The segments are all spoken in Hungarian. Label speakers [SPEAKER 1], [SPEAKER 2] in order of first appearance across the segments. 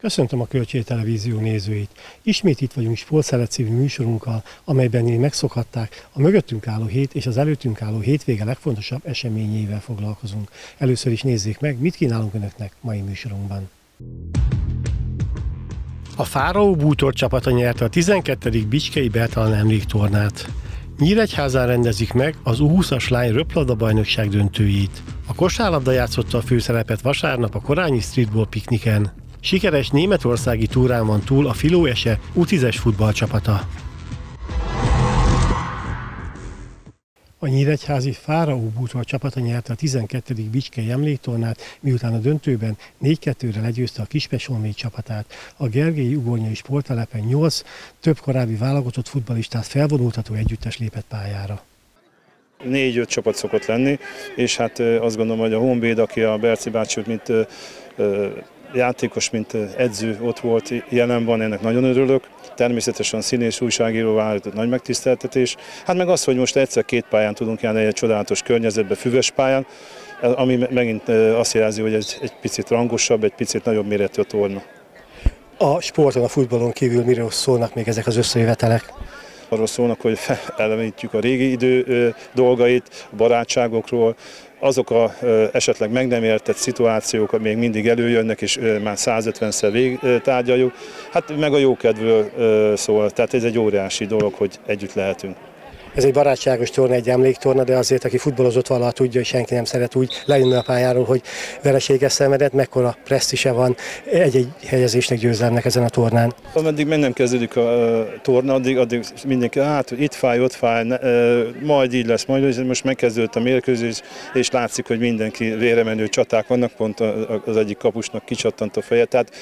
[SPEAKER 1] Köszöntöm a Kölcsei Televízió nézőit! Ismét itt vagyunk Sportszelet című műsorunkkal, amelyben megszokhatták, a mögöttünk álló hét és az előttünk álló hétvége legfontosabb eseményével foglalkozunk. Először is nézzék meg, mit kínálunk önöknek mai műsorunkban. A Fáraó bútor csapata nyerte a 12. Bicskei Bertalan emléktornát. Nyíregyházán rendezik meg az U20-as lány röplabda bajnokság döntőjét. A kosárlabda játszotta a főszerepet vasárnap a korányi streetball pikniken. Sikeres németországi túrán van túl a Filóese U10-es futballcsapata. A nyíregyházi Fáraó bútor csapata nyerte a 12. Bicskei emléktornát, miután a döntőben 4-2-re legyőzte a Kispest-Honvéd csapatát. A Gergélyi Ugornyai sporttelepen 8 több korábbi válogatott futballistát felvonultató együttes lépett pályára.
[SPEAKER 2] 4-5 csapat szokott lenni, és hát azt gondolom, hogy a Honvéd, aki a Berci bácsi, mint játékos, mint edző ott volt, jelen van, ennek nagyon örülök. Természetesen színész, újságíró vállalatot nagy megtiszteltetés. Hát meg az, hogy most egyszer két pályán tudunk járni, egy csodálatos környezetben, füves pályán, ami megint azt jelzi, hogy ez egy picit rangosabb, egy picit nagyobb méretű a torna.
[SPEAKER 1] A sporton, a futballon kívül miről szólnak még ezek az összejövetelek?
[SPEAKER 2] Arról szólnak, hogy elevenítjük a régi idő dolgait, a barátságokról, azok a esetleg meg nem értett szituációk még mindig előjönnek, és már 150-szer tárgyaljuk. Hát meg a jókedvről szól, tehát ez egy óriási dolog, hogy együtt lehetünk.
[SPEAKER 1] Ez egy barátságos torna, egy emléktorna, de azért, aki futballozott valaha tudja, hogy senki nem szeret úgy lejönni a pályáról, hogy vereséges szenvedett, mekkora presztízse van egy-egy helyezésnek, győzelemnek ezen a tornán.
[SPEAKER 2] Ameddig meg nem kezdődik a torna, addig mindenki, hát itt fáj, ott fáj, majd így lesz, majd most megkezdődött a mérkőzés, és látszik, hogy mindenki véremenő csaták vannak, pont az egyik kapusnak kicsattant a feje, tehát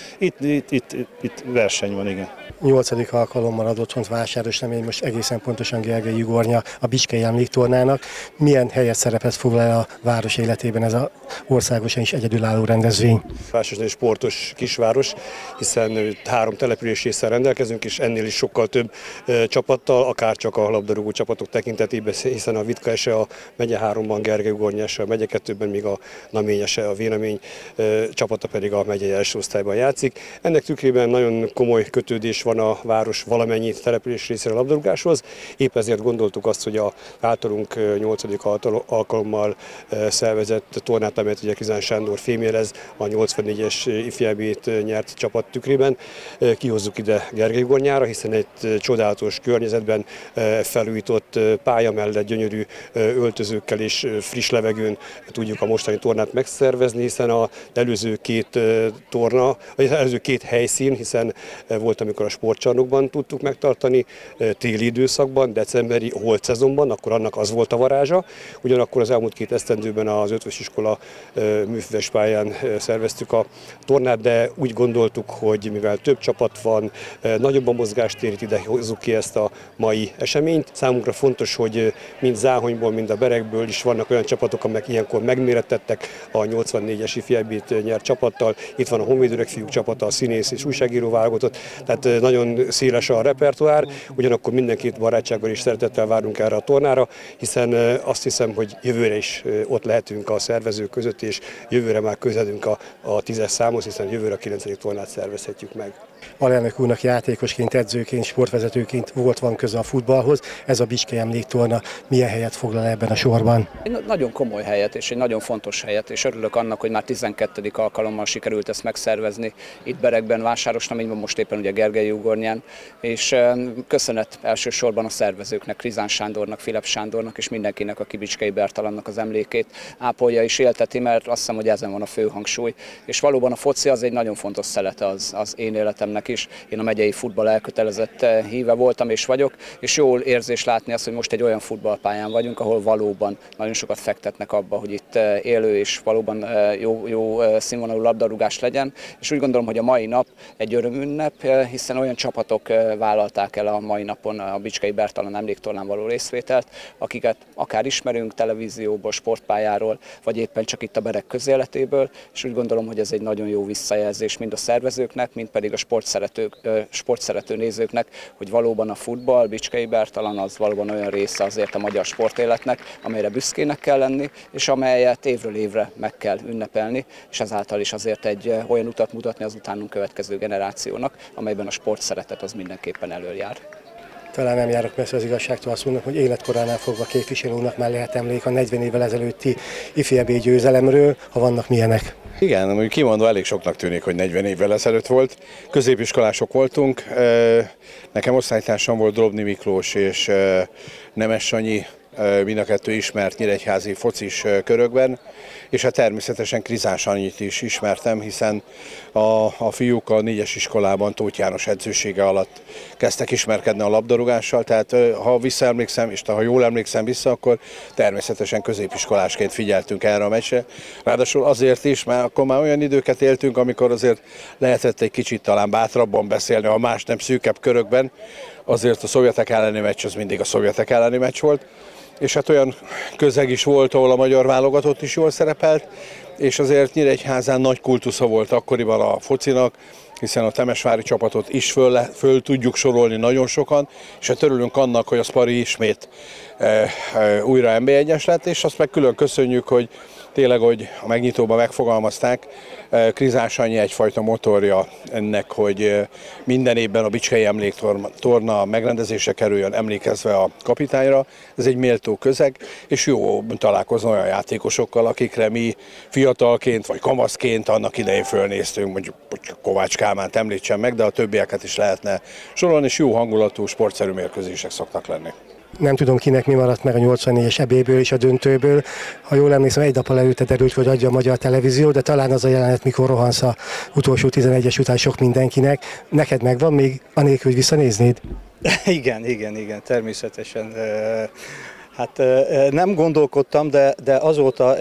[SPEAKER 2] itt verseny van, igen.
[SPEAKER 1] 8. alkalommal ad otthont Vásáros Remény, most egészen pontosan Gergely Ugornya a Bicskei emléktornának. Milyen helyet, szerepet foglal el a város életében ez az országosan is egyedülálló rendezvény?
[SPEAKER 3] Vásáros egy sportos kisváros, hiszen 3 településrésszel rendelkezünk, és ennél is sokkal több csapattal, akár csak a labdarúgó csapatok tekintetében, hiszen a Vitka Ese a megye 3-ban, Gergely Ugornya Ese a megye 2-ben, míg a Namény Ese, a Vélemény csapata pedig a megyei első osztályban játszik. Ennek tükrében nagyon komoly kötődés van a város valamennyi település részére a labdarúgáshoz. Épp ezért gondoltuk azt, hogy a általunk 8. alkalommal szervezett tornát, amelyet ugye Krizán Sándor fémjelez, a 84-es ifjában nyert csapat tükrében, kihozzuk ide Gergely Ugornyára, hiszen egy csodálatos környezetben felújított pálya mellett gyönyörű öltözőkkel és friss levegőn tudjuk a mostani tornát megszervezni, hiszen az előző két helyszín, hiszen volt, amikor a sportcsarnokban tudtuk megtartani, téli időszakban, decemberi holt szezonban, akkor annak az volt a varázsa. Ugyanakkor az elmúlt 2 esztendőben az Ötvös Iskola műfüves pályán szerveztük a tornát, de úgy gondoltuk, hogy mivel több csapat van, nagyobb a mozgástér, ide hozzuk ki ezt a mai eseményt. Számunkra fontos, hogy mind Záhonyból, mind a Berekből is vannak olyan csapatok, amelyek ilyenkor megmérettettek a 84-es ifjában nyert csapattal. Itt van a Honvéd öregfiúk csapata, a színész és újságíró válogatott, tehát nagyon széles a repertoár, ugyanakkor mindenkit barátsággal és szeretettel várunk erre a tornára, hiszen azt hiszem, hogy jövőre is ott lehetünk a szervezők között, és jövőre már közeledünk a 10-es számhoz, hiszen jövőre a 9. tornát szervezhetjük meg.
[SPEAKER 1] Alelnök úrnak játékosként, edzőként, sportvezetőként van köze a futballhoz. Ez a Bicskei emléktorna milyen helyet foglal ebben a sorban?
[SPEAKER 4] Egy nagyon komoly helyet és egy nagyon fontos helyet, és örülök annak, hogy már 12. alkalommal sikerült ezt megszervezni itt Berekben, Vásárosnaményben, most éppen ugye Gergely Ugornyán, és köszönet elsősorban a szervezőknek, Krizán Sándornak, Filip Sándornak és mindenkinek, aki Bicskei Bertalannak az emlékét ápolja és élteti, mert azt hiszem, hogy ezen van a fő hangsúly. És valóban a foci az egy nagyon fontos szelete az én életemnek is. Én a megyei futball elkötelezett híve voltam és vagyok, és jól érzés látni azt, hogy most egy olyan futballpályán vagyunk, ahol valóban nagyon sokat fektetnek abba, hogy itt élő és valóban jó színvonalú labdarúgás legyen. És úgy gondolom, hogy a mai nap egy örömünnep, hiszen olyan csapatok vállalták el a mai napon a Bicskei Bertalan emléktornán való részvételt, akiket akár ismerünk televízióból, sportpályáról, vagy éppen csak itt a Berek közéletéből, és úgy gondolom, hogy ez egy nagyon jó visszajelzés mind a szervezőknek, mind pedig a sportszerető nézőknek, hogy valóban a futball, Bicskei Bertalan az valóban olyan része azért a magyar sportéletnek, amelyre büszkének kell lenni, és amelyet évről évre meg kell ünnepelni, és ezáltal is azért egy olyan utat mutatni az utánunk következő generációnak, amelyben a sportszeretet az mindenképpen előjár.
[SPEAKER 1] Talán nem járok messze az igazságtól, azt mondom, hogy életkoránál fogva képviselőnek már lehet emlék a 40 évvel ezelőtti ifjabb győzelemről, ha vannak milyenek.
[SPEAKER 5] Igen, mondjuk kimondva elég soknak tűnik, hogy 40 évvel ezelőtt volt. Középiskolások voltunk, nekem osztálytársam volt Drobny Miklós és Nemes Sanyi, mind a kettő ismert nyíregyházi focis körökben, és hát természetesen Krizás Sanyit is ismertem, hiszen a fiúk a 4-es iskolában Tóth János edzősége alatt kezdtek ismerkedni a labdarúgással, tehát ha visszaemlékszem, és ha jól emlékszem vissza, akkor természetesen középiskolásként figyeltünk erre a meccsre. Ráadásul azért is, mert akkor már olyan időket éltünk, amikor azért lehetett egy kicsit talán bátrabban beszélni, ha más nem szűkebb körökben, azért a szovjetek elleni meccs az mindig a szovjetek elleni meccs volt, és hát olyan közeg is volt, ahol a magyar válogatott is jól szerepelt, és azért Nyíregyházán nagy kultusza volt akkoriban a focinak, hiszen a temesvári csapatot is föl tudjuk sorolni nagyon sokan, és hát örülünk annak, hogy a Spari ismét újra NB1-es lett, és azt meg külön köszönjük, hogy tényleg, hogy a megnyitóban megfogalmazták, Krizás Sanyi egyfajta motorja ennek, hogy minden évben a Bicskei Emléktorna megrendezésre kerüljön, emlékezve a kapitányra. Ez egy méltó közeg, és jó találkozni olyan játékosokkal, akikre mi fiatalként vagy kamaszként annak idején fölnéztünk, mondjuk Kovács Kálmánt említsem meg, de a többieket is lehetne sorolni, és jó hangulatú, sportszerű mérkőzések szoktak lenni.
[SPEAKER 1] Nem tudom, kinek mi maradt meg a 84-es EB-ből és a döntőből. Ha jól emlékszem, egy nappal előtte derült, hogy adja a magyar televízió, de talán az a jelenet, mikor rohansz a utolsó 11-es után sok mindenkinek. Neked megvan még, anélkül, hogy visszanéznéd?
[SPEAKER 6] Igen, természetesen. Hát nem gondolkodtam, de azóta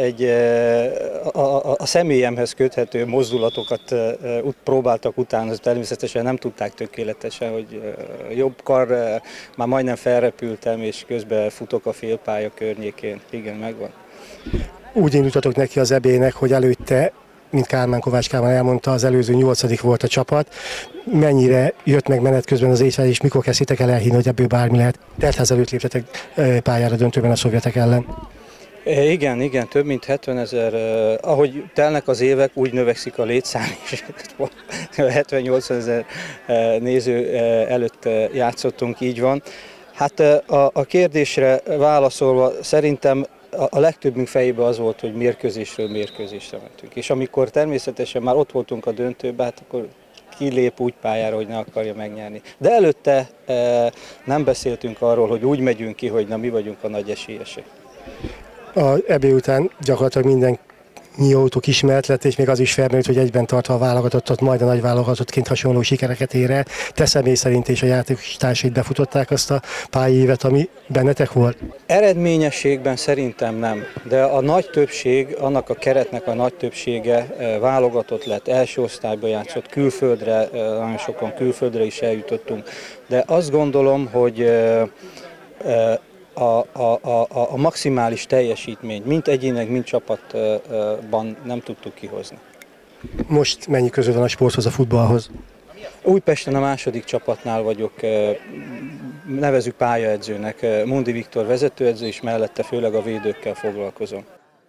[SPEAKER 6] a személyemhez köthető mozdulatokat próbáltak utána, természetesen nem tudták tökéletesen, hogy jobb kar, már majdnem felrepültem, és közben futok a félpálya környékén. Igen, megvan.
[SPEAKER 1] Úgy indultatok neki az EB-nek, hogy előtte, mint Kovács Kálmán elmondta, az előző 8. volt a csapat. Mennyire jött meg menet közben az észre, és mikor kezdtétek el elhinni, hogy ebből bármi lehet? Teltház előtt léptetek pályára döntőben a szovjetek ellen.
[SPEAKER 6] Igen, több mint 70 000, ahogy telnek az évek, úgy növekszik a létszám, és 70-80 000 néző előtt játszottunk, így van. Hát a kérdésre válaszolva, szerintem a legtöbbünk fejében az volt, hogy mérkőzésről mérkőzésre mentünk. És amikor természetesen már ott voltunk a döntőben, hát akkor kilép úgy pályára, hogy ne akarja megnyerni. De előtte nem beszéltünk arról, hogy úgy megyünk ki, hogy na, mi vagyunk a nagy esélyesek.
[SPEAKER 1] A EB után gyakorlatilag minden autók ismert lett, és még az is felmerült, hogy egyben tartva a válogatottat, majd a nagy válogatottként hasonló sikereket ér el. Te személy szerint és a játékostársait befutották azt a pályévet, ami bennetek volt?
[SPEAKER 6] Eredményességben szerintem nem, de a nagy többség, annak a keretnek a nagy többsége válogatott lett, első osztályba játszott, külföldre, nagyon sokan külföldre is eljutottunk, de azt gondolom, hogy a maximális teljesítményt, mint egyének, mint csapatban nem tudtuk kihozni.
[SPEAKER 1] Most mennyi közül van a sporthoz, a futballhoz?
[SPEAKER 6] Újpesten a második csapatnál vagyok, nevezzük pályaedzőnek, Mundi Viktor vezetőedző, és mellette főleg a védőkkel foglalkozom.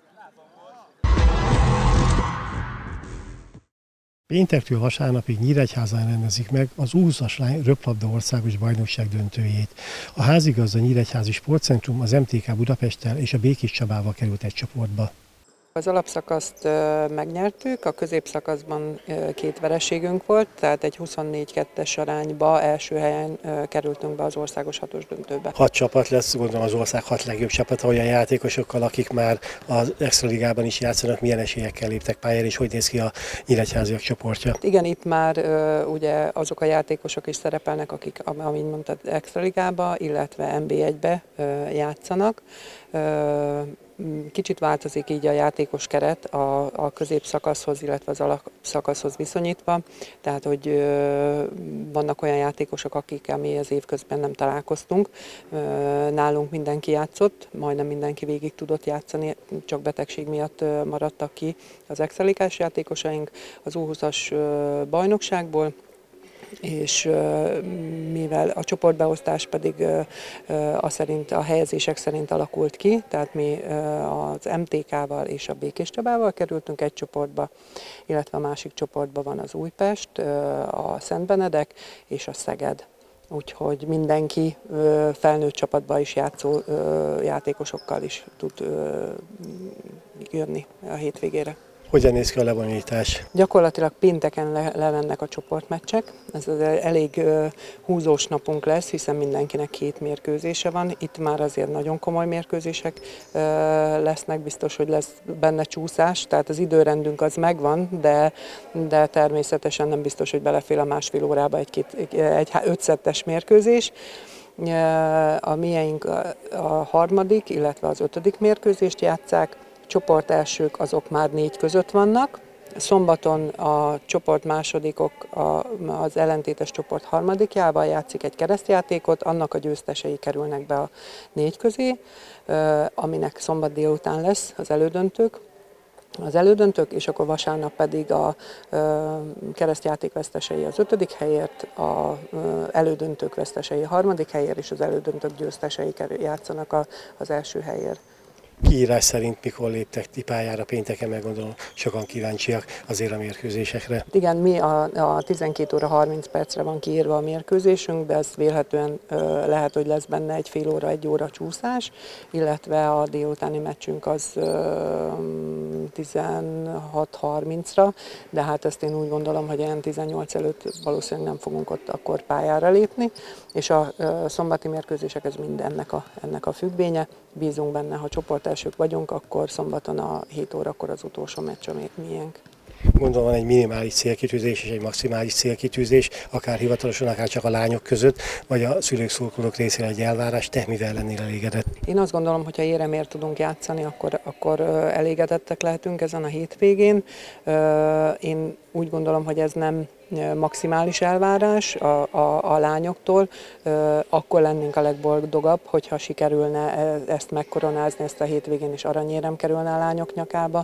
[SPEAKER 1] Péntektől vasárnapig Nyíregyházán rendezik meg az U20-as lány röplabda országos bajnokság döntőjét. A házigazda Nyíregyházi Sportcentrum az MTK Budapesttel és a Békés Csabával került egy csoportba.
[SPEAKER 7] Az alapszakaszt megnyertük, a középszakaszban 2 vereségünk volt, tehát egy 24-2-es arányba első helyen kerültünk be az országos 6-os döntőbe.
[SPEAKER 1] 6 csapat lesz, gondolom az ország 6 legjobb csapata, olyan játékosokkal, akik már az Extraligában is játszanak, milyen esélyekkel léptek pályára, és hogy néz ki a nyíregyháziak csoportja?
[SPEAKER 7] Igen, itt már ugye azok a játékosok is szerepelnek, akik, amint mondtad, Extraligába, illetve NB1-be játszanak. Kicsit változik így a játékos keret a középszakaszhoz, illetve az alapszakaszhoz viszonyítva, tehát hogy vannak olyan játékosok, akikkel mi az év közben nem találkoztunk. Nálunk mindenki játszott, majdnem mindenki végig tudott játszani, csak betegség miatt maradtak ki az extraligás játékosaink az U20-as bajnokságból. és mivel a csoportbeosztás pedig a helyezések szerint alakult ki, tehát mi az MTK-val és a Békés Csabával kerültünk egy csoportba, illetve a másik csoportban van az Újpest, a Szentbenedek és a Szeged. Úgyhogy mindenki felnőtt csapatban is játszó játékosokkal is tud jönni a hétvégére.
[SPEAKER 1] Hogyan néz ki a lebonyolítás?
[SPEAKER 7] Gyakorlatilag pénteken lemennek a csoportmeccsek. Ez az elég húzós napunk lesz, hiszen mindenkinek 2 mérkőzése van. Itt már azért nagyon komoly mérkőzések lesznek, biztos, hogy lesz benne csúszás, tehát az időrendünk az megvan, de természetesen nem biztos, hogy belefér a másfél órába egy 5 szettes mérkőzés. A miénk a harmadik, illetve az 5. mérkőzést játsszák. Csoport elsők azok már 4 között vannak. Szombaton a csoport másodikok az ellentétes csoport harmadikjával játszik egy keresztjátékot, annak a győztesei kerülnek be a 4 közé, aminek szombat délután lesz az elődöntők, és akkor vasárnap pedig a keresztjáték vesztesei az 5. helyért, az elődöntők vesztesei a 3. helyért, és az elődöntők győztesei játszanak az első helyért.
[SPEAKER 1] Kiírás szerint mikor léptek ti pályára pénteken, meg gondolom sokan kíváncsiak azért a mérkőzésekre.
[SPEAKER 7] Igen, mi a 12 óra 30 percre van kiírva a mérkőzésünk, de ez vélhetően lehet, hogy lesz benne egy fél óra, 1 óra csúszás, illetve a délutáni meccsünk az 16:30-ra, de hát ezt én úgy gondolom, hogy ilyen 18 előtt valószínűleg nem fogunk ott akkor pályára lépni, és a szombati mérkőzések ez mind ennek a függvénye. Bízunk benne, ha csoportelsők vagyunk, akkor szombaton a 7 órakor az utolsó meccs a miénk.
[SPEAKER 1] Gondolom van egy minimális célkitűzés és egy maximális célkitűzés, akár hivatalosan, akár csak a lányok között, vagy a szülők, szurkolók részéről egy elvárás. Te mivel lennél elégedett?
[SPEAKER 7] Én azt gondolom, hogy ha éremért tudunk játszani, akkor elégedettek lehetünk ezen a hétvégén. Én úgy gondolom, hogy ez nem maximális elvárás a lányoktól, akkor lennénk a legboldogabb, hogyha sikerülne ezt megkoronázni, ezt a hétvégén is aranyérem kerülne a lányok nyakába.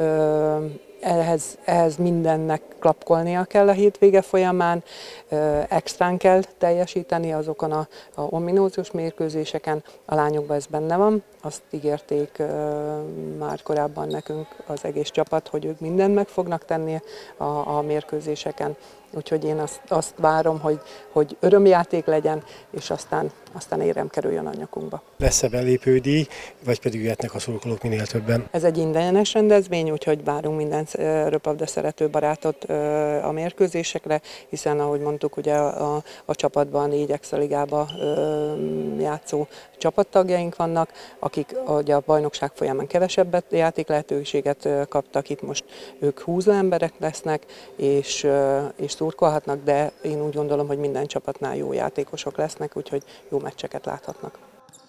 [SPEAKER 7] Ehhez mindennek klapkolnia kell a hétvége folyamán, extrán kell teljesíteni azokon a ominózus mérkőzéseken. A lányokban ez benne van, azt ígérték már korábban nekünk az egész csapat, hogy ők mindent meg fognak tenni a mérkőzéseken. Úgyhogy én azt várom, hogy örömjáték legyen, és aztán érem kerüljön a nyakunkba.
[SPEAKER 1] Lesz-e belépődíj, vagy pedig jöhetnek a szurkolók minél többen?
[SPEAKER 7] Ez egy ingyenes rendezvény, úgyhogy várunk minden röplabda szerető barátot a mérkőzésekre, hiszen ahogy mondtuk, ugye a csapatban 4 extraligába játszó csapattagjaink vannak, akik ugye a bajnokság folyamán kevesebb játék lehetőséget kaptak, itt most ők húzó emberek lesznek, és szurkolhatnak, de én úgy gondolom, hogy minden csapatnál jó játékosok lesznek, úgyhogy jó meccseket láthatnak.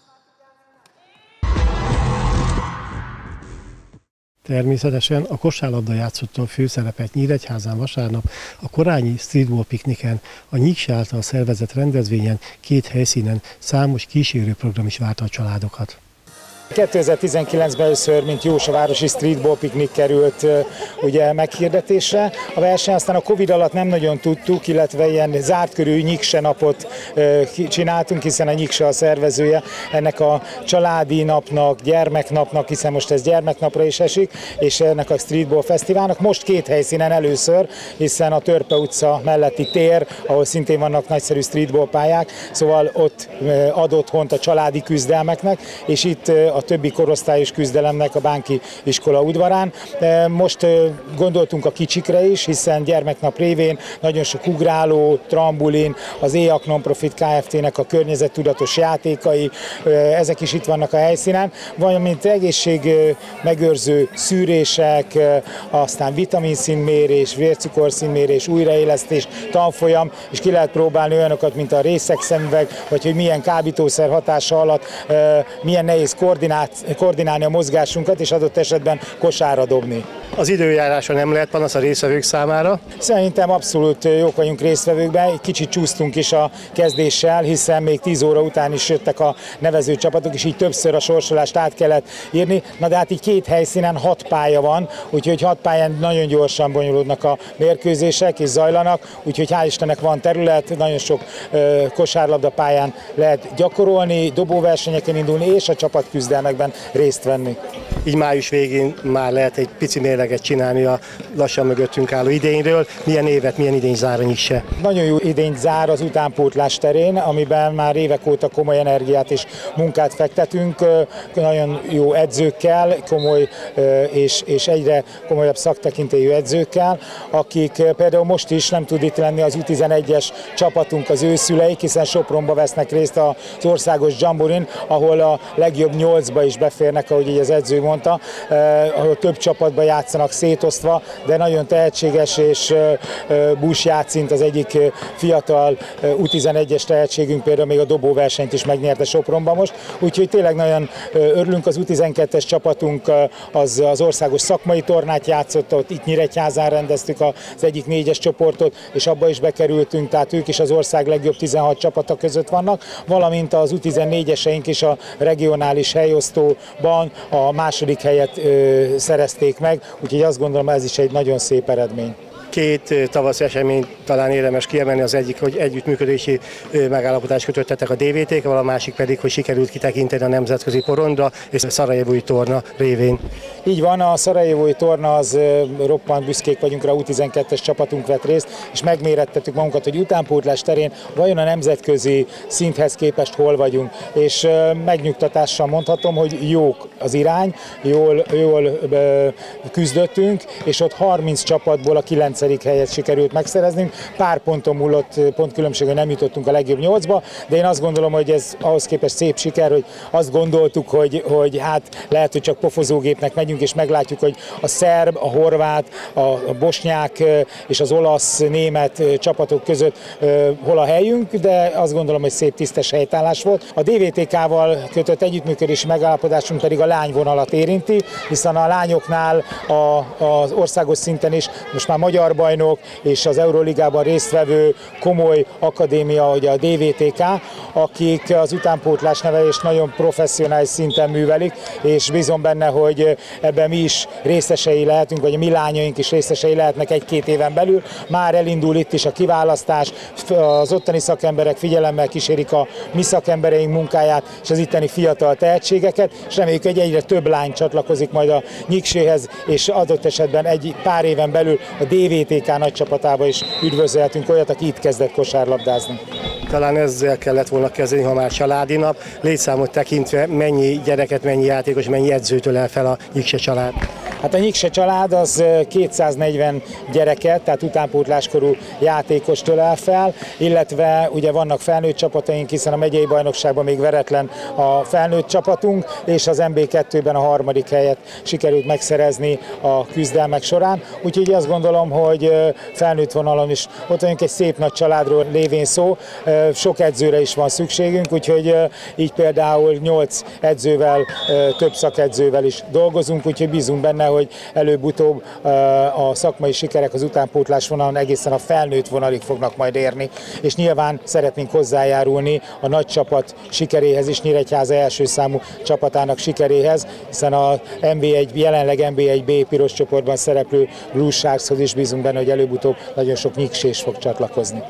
[SPEAKER 1] Természetesen a kosárlabda játszotta a főszerepet Nyíregyházán vasárnap a Korányi Streetball Pikniken, a Nyíkse által szervezett rendezvényen 2 helyszínen számos kísérőprogram is várta a családokat.
[SPEAKER 8] 2019-ben először, mint Jósavárosi Streetball Piknik került ugye meghirdetésre. A verseny aztán a Covid alatt nem nagyon tudtuk, illetve ilyen zárt körű Nyíkse napot csináltunk, hiszen a Nyíkse a szervezője ennek a családi napnak, gyermeknapnak, hiszen most ez gyermeknapra is esik, és ennek a Streetball Fesztiválnak. Most 2 helyszínen először, hiszen a Törpe utca melletti tér, ahol szintén vannak nagyszerű streetball pályák, szóval ott ad otthont a családi küzdelmeknek, és itt a többi korosztályos küzdelemnek a Bánki iskola udvarán. Most gondoltunk a kicsikre is, hiszen gyermeknap révén nagyon sok ugráló, trambulin, az EAK Non-Profit Kft-nek a környezettudatos játékai, ezek is itt vannak a helyszínen, valamint egészségmegőrző szűrések, aztán vitaminszínmérés, vércukorszínmérés, újraélesztés, tanfolyam, és ki lehet próbálni olyanokat, mint a részegszemüveg, vagy hogy milyen kábítószer hatása alatt milyen nehéz koordináció koordinálni a mozgásunkat, és adott esetben kosárra dobni.
[SPEAKER 1] Az időjárása nem lehet panasz a résztvevők számára?
[SPEAKER 8] Szerintem abszolút jók vagyunk résztvevőkben, egy kicsit csúsztunk is a kezdéssel, hiszen még 10 óra után is jöttek a nevezőcsapatok, és így többször a sorsolást át kellett írni. Na de hát így 2 helyszínen 6 pálya van, úgyhogy 6 pályán nagyon gyorsan bonyolódnak a mérkőzések és zajlanak, úgyhogy hál' Istennek van terület, nagyon sok kosárlabda pályán lehet gyakorolni, dobóversenyeken indulni és a csapatküzdelmekben részt venni.
[SPEAKER 1] Így május végén már lehet egy pici mérleget csinálni a lassan mögöttünk álló idényről. Milyen évet, milyen idény zár a Nyikse?
[SPEAKER 8] Nagyon jó idény zár az utánpótlás terén, amiben már évek óta komoly energiát és munkát fektetünk, nagyon jó edzőkkel, komoly és egyre komolyabb szaktekintélyű edzőkkel, akik például most is nem tud itt lenni az U11-es csapatunk, az ő szüleik, hiszen Sopronba vesznek részt az országos jamborin, ahol a legjobb 8-ba is beférnek, ahogy így az edző mondta, ahol több csapatba játszanak szétosztva, de nagyon tehetséges, és Busz Játszint az egyik fiatal U11-es tehetségünk, például még a dobóversenyt is megnyerte Sopronban most, úgyhogy tényleg nagyon örülünk. Az U12-es csapatunk az országos szakmai tornát játszott, ott itt Nyíregyházán rendeztük az egyik 4-es csoportot, és abba is bekerültünk, tehát ők is az ország legjobb 16 csapata között vannak, valamint az U14-eseink is a regionális helyosztóban a második helyet szerezték meg, úgyhogy azt gondolom, ez is egy nagyon szép eredmény.
[SPEAKER 1] 2 tavasz esemény talán érdemes kiemelni, az egyik, hogy együttműködési megállapodást kötöttetek a DVT-vel, a másik pedig, hogy sikerült kitekinteni a nemzetközi porondra és a szarajevói torna révén.
[SPEAKER 8] Így van, a szarajevói torna az roppant büszkék vagyunk rá, U12-es csapatunk vett részt, és megmérettettük magunkat, hogy utánpótlás terén vajon a nemzetközi szinthez képest hol vagyunk, és megnyugtatással mondhatom, hogy jók az irány, jól küzdöttünk, és ott 30 csapatból a 9. helyet sikerült megszereznünk. Pár ponton múlott, pontkülönbségen nem jutottunk a legjobb 8-ba, de én azt gondolom, hogy ez ahhoz képest szép siker, hogy azt gondoltuk, hogy hát lehet, hogy csak pofozógépnek megyünk, és meglátjuk, hogy a szerb, a horvát, a bosnyák és az olasz-német csapatok között hol a helyünk, de azt gondolom, hogy szép tisztes helytállás volt. A DVTK-val kötött együttműködési megállapodásunk pedig a lányvonalat érinti, hiszen a lányoknál az országos szinten is most már magyar bajnok és az Euróligában résztvevő komoly akadémia, ugye a DVTK, akik az utánpótlás nevelést nagyon professzionális szinten művelik, és bízom benne, hogy ebben mi is részesei lehetünk, vagy a mi lányaink is részesei lehetnek 1-2 éven belül. Már elindul itt is a kiválasztás, az ottani szakemberek figyelemmel kísérik a mi szakembereink munkáját, és az itteni fiatal tehetségeket, és reméljük, hogy egyre több lány csatlakozik majd a Nyikséhez, és adott esetben egy pár éven belül a DVTK nagy csapatába is üdvözölhetünk olyat, aki itt kezdett kosárlabdázni.
[SPEAKER 1] Talán ezzel kellett volna kezdeni, ha már családi nap. Létszámot tekintve mennyi gyereket, mennyi játékos, mennyi edzőtől el fel a Nyikse család?
[SPEAKER 8] Hát a Nyikse család az 240 gyereket, tehát utánpótláskorú játékost ölel fel, illetve ugye vannak felnőtt csapataink, hiszen a megyei bajnokságban még veretlen a felnőtt csapatunk, és az MB2-ben a 3. helyet sikerült megszerezni a küzdelmek során. Úgyhogy azt gondolom, hogy felnőtt vonalon is ott vagyunk, egy szép nagy családról lévén szó, sok edzőre is van szükségünk, úgyhogy így például 8 edzővel, több szakedzővel is dolgozunk, úgyhogy bízunk benne, hogy előbb-utóbb a szakmai sikerek az utánpótlás vonalon egészen a felnőtt vonalig fognak majd érni, és nyilván szeretnénk hozzájárulni a nagy csapat sikeréhez is, Nyíregyháza első számú csapatának sikeréhez, hiszen a jelenleg NB1B piros csoportban szereplő Blue Sharkshoz is bízunk benne, hogy előbb-utóbb nagyon sok nyiksés fog csatlakozni.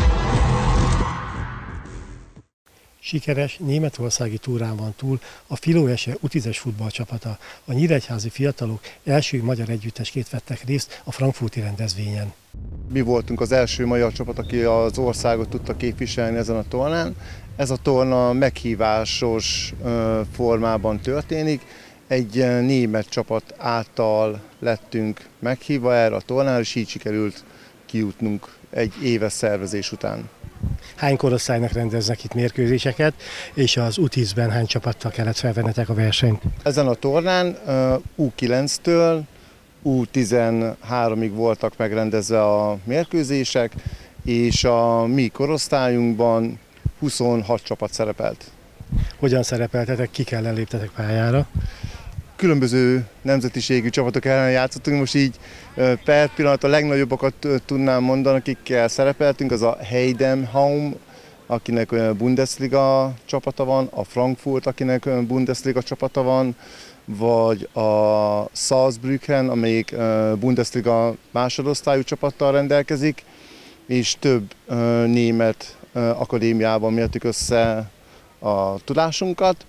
[SPEAKER 1] Sikeres németországi túrán van túl a Filóese U10-es futballcsapata. A nyíregyházi fiatalok első magyar együttesként vettek részt a frankfurti rendezvényen.
[SPEAKER 9] Mi voltunk az első magyar csapat, aki az országot tudta képviselni ezen a tornán. Ez a torna meghívásos formában történik. Egy német csapat által lettünk meghívva erre a tornára, és így sikerült kijutnunk egy éves szervezés után.
[SPEAKER 1] Hány korosztálynak rendeznek itt mérkőzéseket, és az U10-ben hány csapattal kellett felvennetek a versenyt?
[SPEAKER 9] Ezen a tornán U9-től U13-ig voltak megrendezve a mérkőzések, és a mi korosztályunkban 26 csapat szerepelt.
[SPEAKER 1] hogyan szerepeltetek, kik ellen léptetek pályára?
[SPEAKER 9] Különböző nemzetiségű csapatok ellen játszottunk, most így per pillanat a legnagyobbakat tudnám mondani, akikkel szerepeltünk, az a Heidenheim, akinek Bundesliga csapata van, a Frankfurt, akinek Bundesliga csapata van, vagy a Saarbrücken, amelyik Bundesliga másodosztályú csapattal rendelkezik, és több német akadémiában mértük össze a tudásunkat,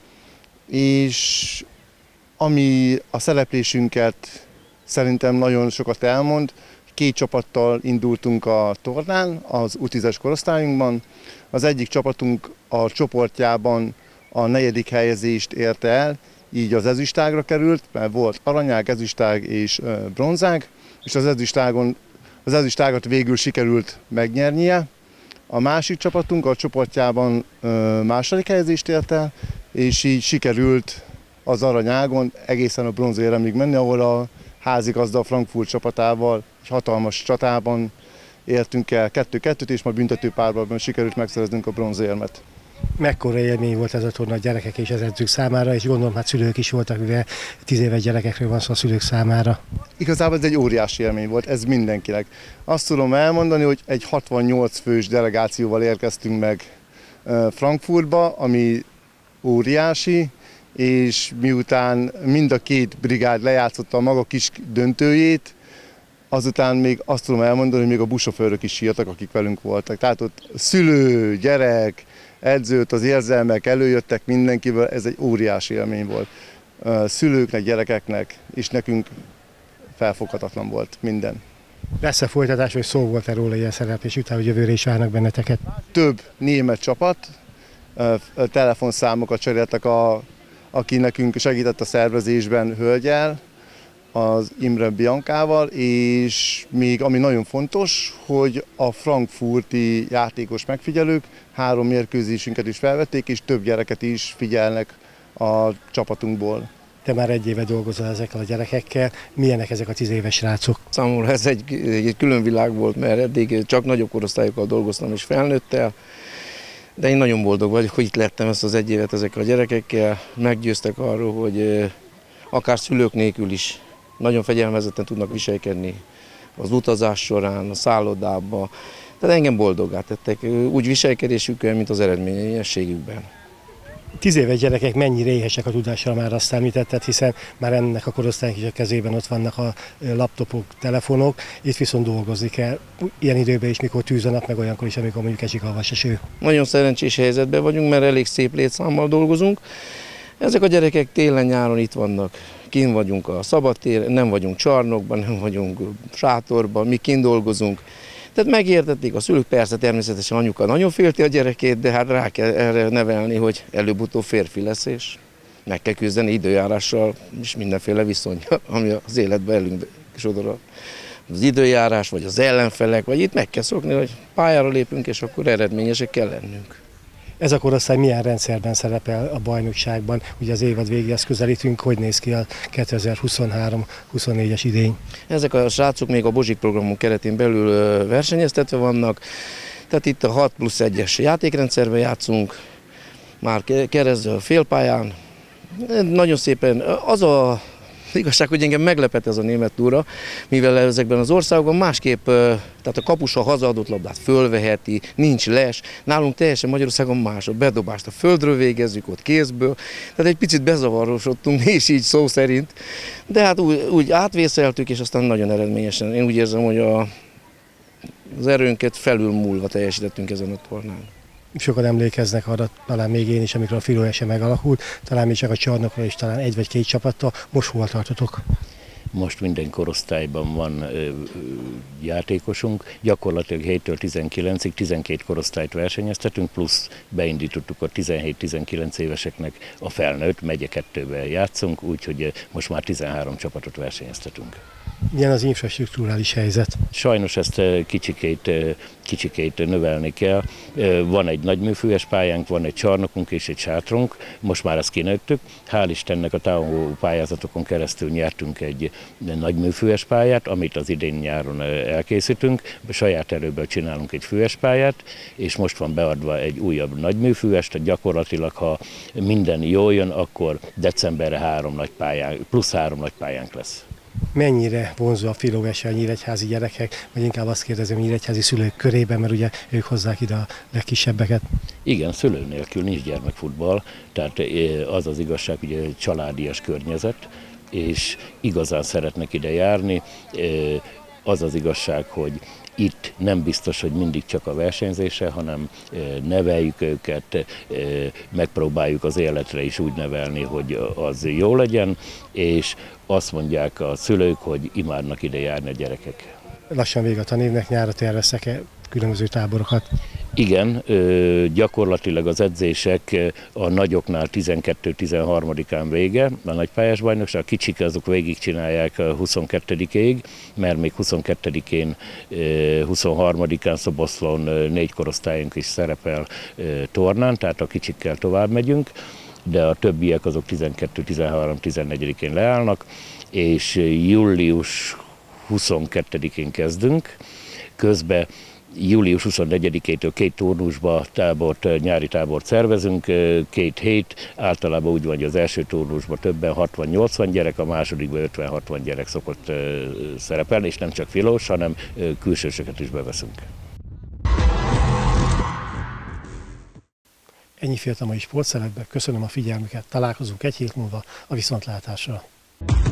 [SPEAKER 9] és ami a szereplésünket szerintem nagyon sokat elmond, 2 csapattal indultunk a tornán, az U10-es korosztályunkban. Az egyik csapatunk a csoportjában a 4. helyezést érte el, így az ezüstágra került, mert volt aranyág, ezüstág és bronzág, és az ezüstágat végül sikerült megnyernie. A másik csapatunk a csoportjában 2. helyezést ért el, és így sikerült az aranyágon egészen a bronzéremig menni, ahol a házigazda a Frankfurt csapatával egy hatalmas csatában értünk el 2-2-t, és majd büntetőpárbajban sikerült megszereznünk a bronzérmet.
[SPEAKER 1] Mekkora élmény volt ez a torna a gyerekek és az edzők számára, és gondolom, hát szülők is voltak, mivel 10 éves gyerekekről van szó a szülők számára.
[SPEAKER 9] Igazából ez egy óriási élmény volt, ez mindenkinek. Azt tudom elmondani, hogy egy 68 fős delegációval érkeztünk meg Frankfurtba, ami óriási, és miután mind a 2 brigád lejátszotta a maga kis döntőjét, azután még azt tudom elmondani, hogy még a buszsofőrök is sírtak, akik velünk voltak. Tehát ott szülő, gyerek, edzőt, az érzelmek előjöttek mindenkiből, ez egy óriási élmény volt. Szülőknek, gyerekeknek, és nekünk felfoghatatlan volt minden.
[SPEAKER 1] Lesz-e folytatás, vagy szó volt-e róla ilyen szereplés után, hogy jövőre is várnak benneteket?
[SPEAKER 9] Több német csapat, telefonszámokat cseréltek, aki nekünk segített a szervezésben, hölgyel, az Imre Biancával, és még ami nagyon fontos, hogy a frankfurti játékos megfigyelők 3 mérkőzésünket is felvették, és több gyereket is figyelnek a csapatunkból.
[SPEAKER 1] Te már 1 éve dolgozol ezekkel a gyerekekkel. Milyenek ezek a 10 éves srácok?
[SPEAKER 10] Számomra ez egy külön világ volt, mert eddig csak nagyobb korosztályokkal dolgoztam és felnőttel. De én nagyon boldog vagyok, hogy itt lettem ezt az 1 évet ezekkel a gyerekekkel. Meggyőztek arról, hogy akár szülők nélkül is nagyon fegyelmezetten tudnak viselkedni az utazás során, a szállodában. Tehát engem boldoggá tettek úgy viselkedésükkel, mint az eredményességükben.
[SPEAKER 1] 10 éves gyerekek mennyire éhesek a tudásra, már azt említetted, hiszen már ennek a korosztálynak is a kezében ott vannak a laptopok, telefonok, itt viszont dolgozni kell. Ilyen időben is, mikor tűz a nap, meg olyankor is, amikor mondjuk esik a vaseső.
[SPEAKER 10] Nagyon szerencsés helyzetben vagyunk, mert elég szép létszámmal dolgozunk. Ezek a gyerekek télen-nyáron itt vannak. Kint vagyunk a szabadtéren, nem vagyunk csarnokban, nem vagyunk sátorban, mi kint dolgozunk. Tehát megértették a szülők, persze természetesen anyuka nagyon félti a gyerekét, de hát rá kell erre nevelni, hogy előbb-utóbb férfi lesz, és meg kell küzdeni időjárással, és mindenféle viszony, ami az életben elünk sodor. Az időjárás, vagy az ellenfelek, vagy itt meg kell szokni, hogy pályára lépünk, és akkor eredményesek kell lennünk.
[SPEAKER 1] Ez a korosztály milyen rendszerben szerepel a bajnokságban? Ugye az évad végéhez közelítünk, hogy néz ki a 2023-24-es idény?
[SPEAKER 10] Ezek a srácok még a Bozsik programunk keretén belül versenyeztetve vannak, tehát itt a 6+1-es játékrendszerben játszunk, már keresztül félpályán. Nagyon szépen az a igazság, hogy engem meglepett ez a német túra, mivel ezekben az országokban másképp, tehát a kapus a hazaadott labdát fölveheti, nincs les. Nálunk teljesen Magyarországon más, a bedobást a földről végezzük, ott kézből. Tehát egy picit bezavarosodtunk, és így szó szerint. De hát úgy átvészeltük, és aztán nagyon eredményesen. Én úgy érzem, hogy az erőnket felülmúlva teljesítettünk ezen a tornán.
[SPEAKER 1] Sokan emlékeznek arra, talán még én is, amikor a Filóese megalakult, talán még csak a csarnokra is, talán 1 vagy 2 csapattal. Most hol tartotok?
[SPEAKER 11] Most minden korosztályban van játékosunk, gyakorlatilag 7-től 19-ig 12 korosztályt versenyeztetünk, plusz beindítottuk a 17-19 éveseknek a felnőtt, megye 2-ben játszunk, úgyhogy most már 13 csapatot versenyeztetünk.
[SPEAKER 1] Milyen az infrastrukturális helyzet?
[SPEAKER 11] Sajnos ezt kicsikét növelni kell. Van egy nagyműfőes pályánk, van egy csarnokunk és egy sátrunk, most már ezt kinőttük. Hál' Istennek a támogató pályázatokon keresztül nyertünk egy nagyműfőes pályát, amit az idén nyáron elkészítünk. Saját erőből csinálunk egy főes pályát, és most van beadva egy újabb nagyműfőest, tehát gyakorlatilag, ha minden jól jön, akkor decemberre plusz 3 nagy pályánk lesz.
[SPEAKER 1] Mennyire vonzó a filóvese a nyíregyházi gyerekek, vagy inkább azt kérdezem a nyíregyházi szülők körében, mert ugye ők hozzák ide a legkisebbeket?
[SPEAKER 11] Igen, szülő nélkül nincs gyermekfutball, tehát az az igazság, hogy egy családias környezet, és igazán szeretnek ide járni. Az az igazság, hogy itt nem biztos, hogy mindig csak a versenyzésre, hanem neveljük őket, megpróbáljuk az életre is úgy nevelni, hogy az jó legyen, és azt mondják a szülők, hogy imádnak ide járni a gyerekek.
[SPEAKER 1] Lassan vége a tanévnek, nyárra terveztek-e különböző táborokat?
[SPEAKER 11] Igen, gyakorlatilag az edzések a nagyoknál 12-13-án vége, a nagypályás bajnokság, a kicsik azok végigcsinálják 22-ig, mert még 22-én, 23-án Szoboszlón 4 korosztályunk is szerepel tornán, tehát a kicsikkel tovább megyünk, de a többiek azok 12, 13, 14-én leállnak, és július 22-én kezdünk, közben július 24-től 2 turnusba nyári tábort szervezünk, 2 hét, általában úgy van, hogy az első turnusban többen 60-80 gyerek, a másodikban 50-60 gyerek szokott szerepelni, és nem csak filós, hanem külsősöket is beveszünk.
[SPEAKER 1] Ennyi fért a mai sportszeretbe, köszönöm a figyelmüket, találkozunk egy hét múlva a viszontlátásra.